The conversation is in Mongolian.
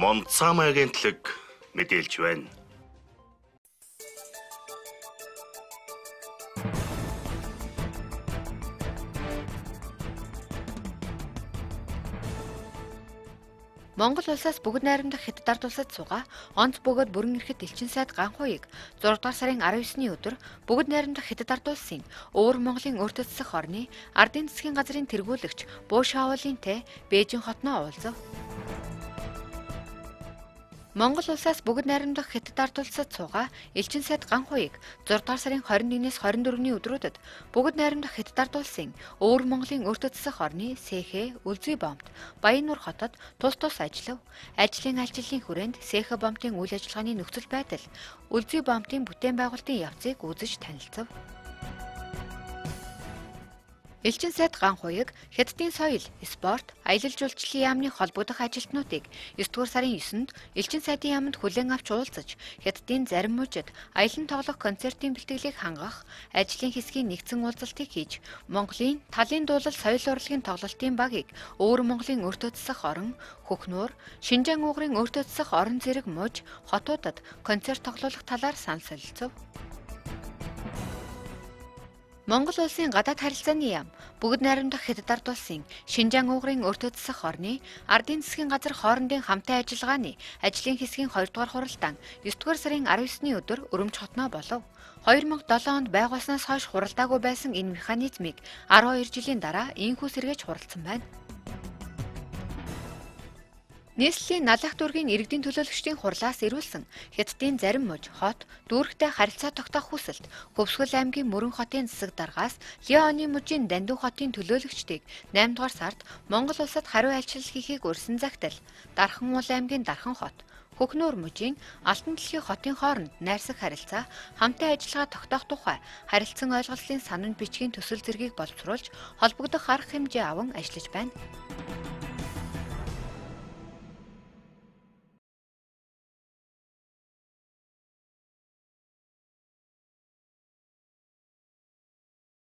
Монцам агентлаг мэдээлж байна. Монгол улсаас бүгд найрамдах Хятад ард улсад суугаа онц бөгөөд бүрэн ирэхэд элчин сайд Ганхууийг 6 дугаар сарын 19-ний өдөр бүгд найрамдах Хятад ард улсын Өвөр Монголын өртөд засах орны ардын засгийн газрын тэргүүлэгч Бөө Шаолинтэй Бээжин хотноо уулзав. Монгол улсаас бүгд найрамдах Хятад ард улсад суугаа элчин сайд Ганхууийг 6 дугаар сарын 21-ээс 24-ний өдрүүдэд бүгд найрамдах Хятад ард улсын Өвөр Монголын өртөд засах орны Сэхэ, Үлзий бомт, Баяннуур хотод тус ажиллав. Ажлын алчиллын хүрээнд Сэхэ бомтын үйл ажиллагааны нөхцөл байдал, Үлзий бомтын бүтээн байгуулалтын явцыг үзэж танилцав. Элчин сайд Ганхууийг Хятадын соёл, спорт, аялал жуулчлалын яамны холбогдох ажилтнуудыг 9 дугаар сарын 9-нд элчин сайдын яамд хүлээн авч уулзаж, Хятадын зарим мужид аялан тоглох концертын бэлтгэлийг хангах, ажлын хэсгийн нэгдсэн уулзалтыг хийж, Монголын талын дуулал соёл урлагийн тоглолтын багийг Өвөр Монголын өртөд засах орон, Хөхнүүр, Шинжаан уугарын өртөд засах орон зэрэг муж, хотуудад концерт тоглох талаар санал солилцов. Монгол улсын гадаад харилцааны яам, бүгд найрамдах Хятад ард улсын Шинжаан уугарын өртөд засах орны ардын засгийн газар хоорондын хамтын ажиллагааны ажлын хэсгийн 2 дугаар хуралдаан 9 дугаар сарын 19-ний өдөр Өрөмч хотноо болов. 2007 онд байгуулснаас хойш хуралдаагүй байсан энэ механизмыг 12 жилийн дараа инхүү сэргээж хуралдсан байна. Нийслэлийн налах дүүргийн иргэдийн төлөөлөгчдийн хурлаас ирүүлсэн Хятадын зарим муж, хот, дүүрэгтэй харилцаа тогтоох хүсэлт Хөвсгөл аймгийн Мөрөн хотын засаг даргаас Леоны мужийн Дандуу хотын төлөөлөгчдийг 8 дугаар сард Монгол улсад хариу айлчлал хийхийг урьсан загтал Дархан уул аймгийн Дархан хот, Хөхнүүр мужийн Алтан дэлхийн хотын хооронд найрсаг харилцаа, хамтын ажиллагаа тогтоох тухай харилцан ойлголтын санамж бичгийн төсөл зэргийг боловсруулж холбогдох арга хэмжээ аван ажиллаж байна.